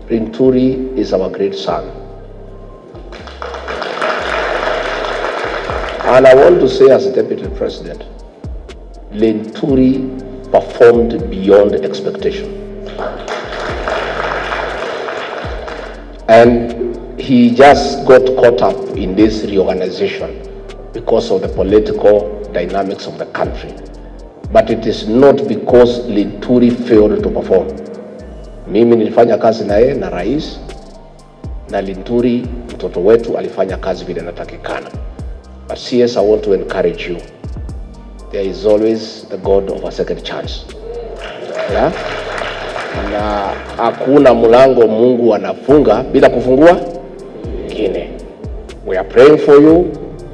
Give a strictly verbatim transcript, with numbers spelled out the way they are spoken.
Linturi is our great son. And I want to say as a Deputy President, Linturi performed beyond expectation. And he just got caught up in this reorganization because of the political dynamics of the country. But it is not because Linturi failed to perform. Mimi nilifanya kazi na yeye na rais, na Linturi mtoto wetu alifanya kazi vile inatakikana. But C S, I want to encourage you. There is always the God of a second chance. Yeah? Na hakuna mlango Mungu anafunga bila kufungua kingine. We are praying for you.